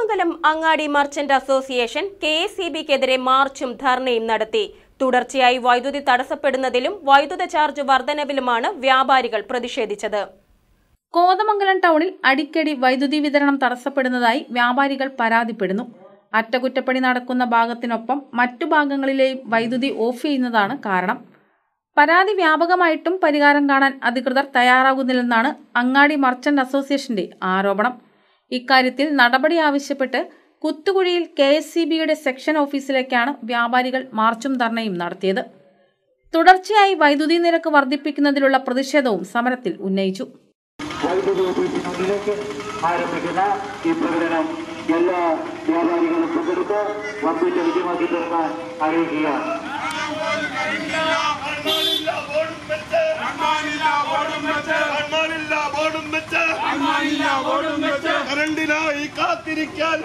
കോതമംഗലം അങ്ങാടി merchant association KSEBക്കെതിരെ മാർച്ചും ധർണയും നടത്തി. തുടർച്ചയായി വൈദ്യുതി തടസ്സപ്പെടുന്നതിലും വൈദ്യുത ചാർജ് വർധനവിലുമാണ് വ്യാപാരികൾ പ്രതിഷേധിച്ചത്. കോതമംഗലം ടൗണിൽ അടിക്കടി വൈദ്യുതി വിതരണം തടസ്സപ്പെടുന്നതായി വ്യാപാരികൾ പരാതിപ്പെടുന്നു. അറ്റകുറ്റപ്പണി നടക്കുന്ന ഭാഗത്തിനൊപ്പം മറ്റു ഭാഗങ്ങളിലെയും വൈദ്യുതി ഓഫ് ചെയ്യുന്നതാണ് കാരണം. പരാതി വ്യാപകമായിട്ടും പരിഹാരം കാണാൻ അധികൃതർ തയ്യാറാകുന്നില്ലെന്നാണ് അങ്ങാടി മർച്ചന്റ് അസോസിയേഷന്റെ ആരോപണം. ഇക്കാര്യത്തിൽ നടപടി ആവശ്യപ്പെട്ട് കുത്തുകുഴിയിൽ KSEBയുടെ സെക്ഷൻ ഓഫീസിലേക്കാണ് വ്യാപാരികൾ മാർച്ചും ധർണയും നടത്തിയത്. തുടർച്ചയായി വൈദ്യുതി നിരക്ക് വർദ്ധിപ്പിക്കുന്നതിലുള്ള പ്രതിഷേധവും സമരത്തിൽ ഉന്നയിച്ചു. വൈദ്യുതി ഓഫീസിനുള്ളിലേക്ക് ആരംഭിക്കുന്ന ഈ പ്രകടനം എല്ലാ വ്യാപാരികളും പങ്കെടുത്ത് വമ്പിച്ച വിജയമാക്കി തീർക്കാൻ അറിയിക്കുകയാണ്. കരണ്ടിനായി കാത്തിരിക്കാൻ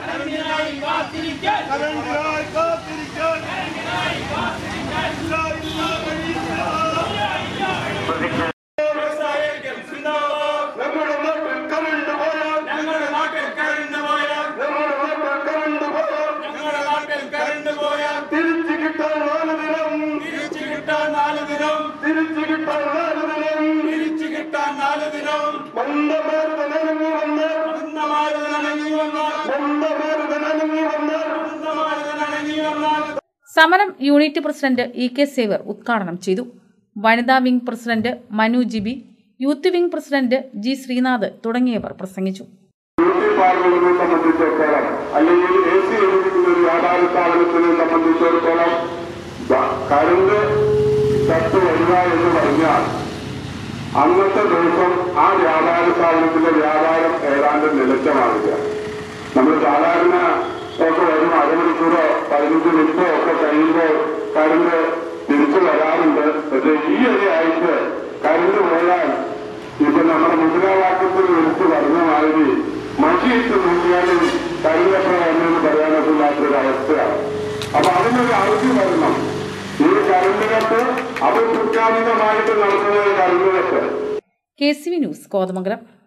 സമരം യൂണിറ്റ് പ്രസിഡന്റ് EK സേവർ ഉദ്ഘാടനം ചെയ്തു. വനിതാ wing president Manu Jibi, youth wing president G Sreenath തുടങ്ങിയവർ പ്രസംഗിച്ചു. സംബന്ധിച്ചിടത്തോളം അല്ലെങ്കിൽ AC എടുക്കുന്ന ഒരു വ്യാപാര സ്ഥാപനത്തിനെ സംബന്ധിച്ചിടത്തോളം കറണ്ട് കത്ത് വരിക എന്ന് പറഞ്ഞാൽ അന്നത്തെ ദിവസം ആ വ്യാപാര സ്ഥാപനത്തിന്റെ വ്യാപാരം ഏതാണ്ട് നിലച്ചമാകുക. നമ്മൾ സാധാരണ ഒക്കെ വരും അരമണിക്കൂറോ 15 മിനിറ്റോ ഒക്കെ കഴിയുമ്പോൾ കറണ്ട് തിരിച്ചു വരാറുണ്ട്. പക്ഷേ ഈ ഇടയായിട്ട് കറണ്ട് പോയാൽ ഇപ്പൊ നമ്മുടെ മുദ്രാവാക്യത്തിൽ വിളിച്ചു പറഞ്ഞ മാതിരി മഷിയിട്ട് നോക്കിയാലും കറണ്ടൊക്കെ വന്നെന്ന് പറയാനൊക്കില്ലാത്തൊരവസ്ഥയാണ്. അപ്പൊ അതിനൊരു ആവശ്യം വരണം. ഈ കറണ്ട് കത്ത് അത് പ്രഖ്യാപിതമായിട്ട് നടത്തുന്ന കറണ്ട് കത്ത്. KCV news Kothamangalam.